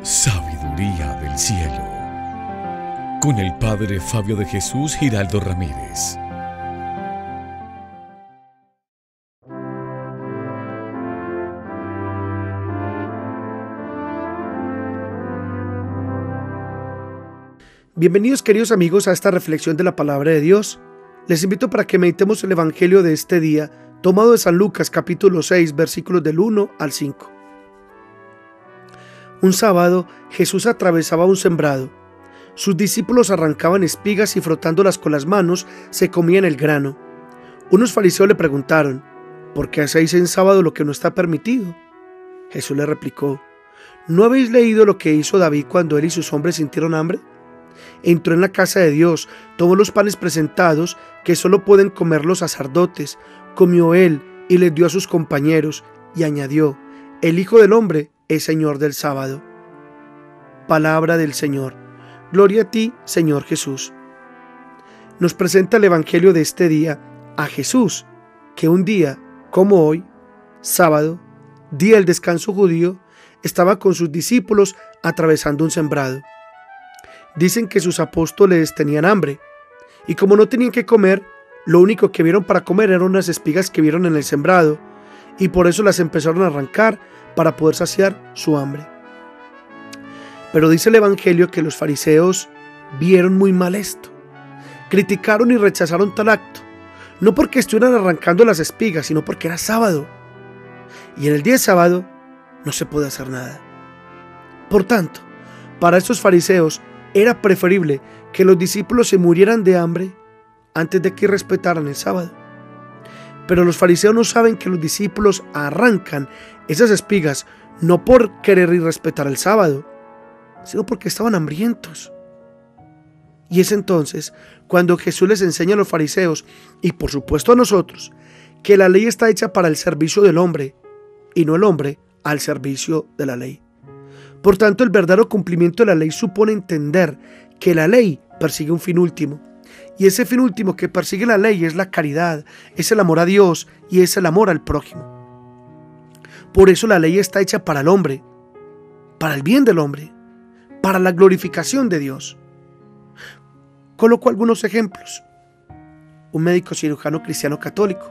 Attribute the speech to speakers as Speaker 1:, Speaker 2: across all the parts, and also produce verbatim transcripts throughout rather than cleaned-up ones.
Speaker 1: Sabiduría del cielo, con el Padre Fabio de Jesús Giraldo Ramírez.
Speaker 2: Bienvenidos, queridos amigos, a esta reflexión de la palabra de Dios. Les invito para que meditemos el evangelio de este día, tomado de San Lucas capítulo seis, versículos del uno al cinco. Un sábado, Jesús atravesaba un sembrado. Sus discípulos arrancaban espigas y frotándolas con las manos, se comían el grano. Unos fariseos le preguntaron: ¿por qué hacéis en sábado lo que no está permitido? Jesús le replicó: ¿no habéis leído lo que hizo David cuando él y sus hombres sintieron hambre? Entró en la casa de Dios, tomó los panes presentados, que solo pueden comer los sacerdotes, comió él y les dio a sus compañeros, y añadió: el Hijo del Hombre es Señor del sábado. Palabra del Señor. Gloria a ti, Señor Jesús. Nos presenta el evangelio de este día a Jesús, que un día, como hoy, sábado, día del descanso judío, estaba con sus discípulos atravesando un sembrado. Dicen que sus apóstoles tenían hambre, y como no tenían que comer, lo único que vieron para comer eran unas espigas que vieron en el sembrado, y por eso las empezaron a arrancar para poder saciar su hambre. Pero dice el evangelio que los fariseos vieron muy mal esto, criticaron y rechazaron tal acto, no porque estuvieran arrancando las espigas, sino porque era sábado, y en el día de sábado no se puede hacer nada. Por tanto, para estos fariseos era preferible que los discípulos se murieran de hambre antes de que respetaran el sábado. Pero los fariseos no saben que los discípulos arrancan esas espigas no por querer irrespetar el sábado, sino porque estaban hambrientos. Y es entonces cuando Jesús les enseña a los fariseos, y por supuesto a nosotros, que la ley está hecha para el servicio del hombre, y no el hombre al servicio de la ley. Por tanto, el verdadero cumplimiento de la ley supone entender que la ley persigue un fin último. Y ese fin último que persigue la ley es la caridad, es el amor a Dios y es el amor al prójimo. Por eso la ley está hecha para el hombre, para el bien del hombre, para la glorificación de Dios. Coloco algunos ejemplos. Un médico cirujano cristiano católico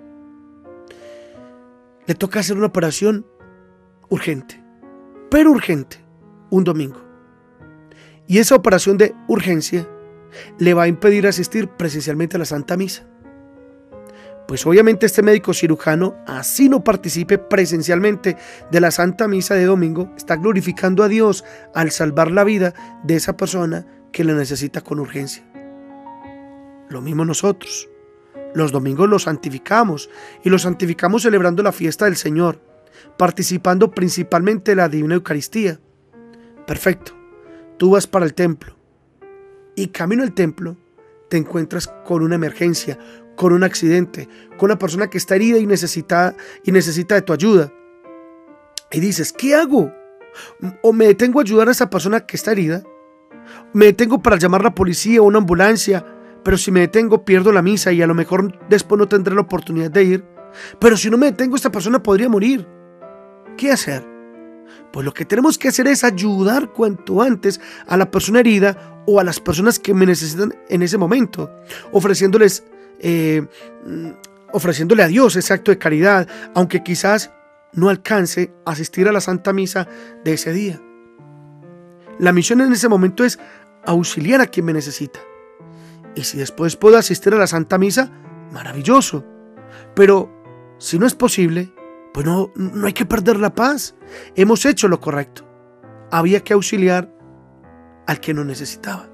Speaker 2: le toca hacer una operación urgente, pero urgente, un domingo. Y esa operación de urgencia le va a impedir asistir presencialmente a la Santa Misa. Pues obviamente este médico cirujano, así no participe presencialmente de la Santa Misa de domingo, está glorificando a Dios al salvar la vida de esa persona que le necesita con urgencia. Lo mismo nosotros. Los domingos los santificamos y los santificamos celebrando la fiesta del Señor, participando principalmente de la Divina Eucaristía. Perfecto. Tú vas para el templo y camino al templo te encuentras con una emergencia, con un accidente, con una persona que está herida y necesita, y necesita de tu ayuda. Y dices: ¿qué hago? ¿O me detengo a ayudar a esa persona que está herida? ¿Me detengo para llamar a la policía o una ambulancia? Pero si me detengo pierdo la misa y a lo mejor después no tendré la oportunidad de ir. Pero si no me detengo, esta persona podría morir. ¿Qué hacer? Pues lo que tenemos que hacer es ayudar cuanto antes a la persona herida o a las personas que me necesitan en ese momento, ofreciéndoles, eh, ofreciéndole a Dios ese acto de caridad, aunque quizás no alcance a asistir a la Santa Misa de ese día. La misión en ese momento es auxiliar a quien me necesita. Y si después puedo asistir a la Santa Misa, maravilloso. Pero si no es posible, pues no, no hay que perder la paz. Hemos hecho lo correcto. Había que auxiliar al que nos necesitaba.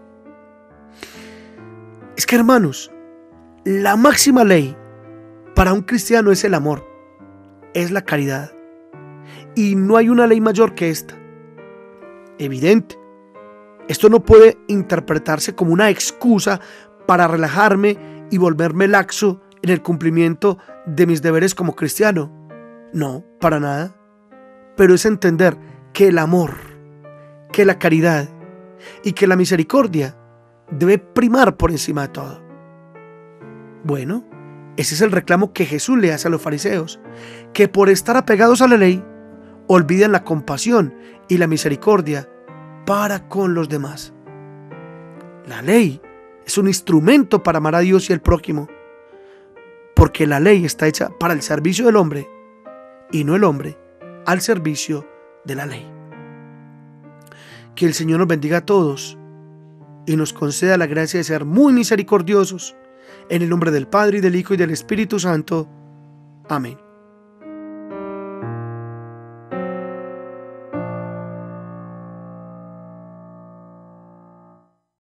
Speaker 2: Es que, hermanos, la máxima ley para un cristiano es el amor, es la caridad. Y no hay una ley mayor que esta. Evidente. Esto no puede interpretarse como una excusa para relajarme y volverme laxo en el cumplimiento de mis deberes como cristiano. No, para nada. Pero es entender que el amor, que la caridad y que la misericordia debe primar por encima de todo. Bueno, ese es el reclamo que Jesús le hace a los fariseos, que por estar apegados a la ley olvidan la compasión y la misericordia para con los demás. La ley es un instrumento para amar a Dios y al prójimo, porque la ley está hecha para el servicio del hombre y no el hombre al servicio de la ley. Que el Señor nos bendiga a todos y nos conceda la gracia de ser muy misericordiosos. En el nombre del Padre, y del Hijo, y del Espíritu Santo. Amén.